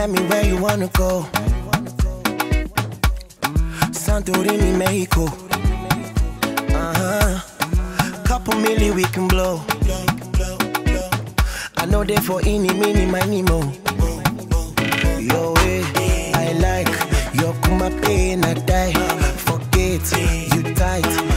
tell me where you wanna go. Santorini, Mexico. Couple million we can blow. I know they for any, mini, mini, mo. Yo, I like your kuma pain, I die. Forget you tight.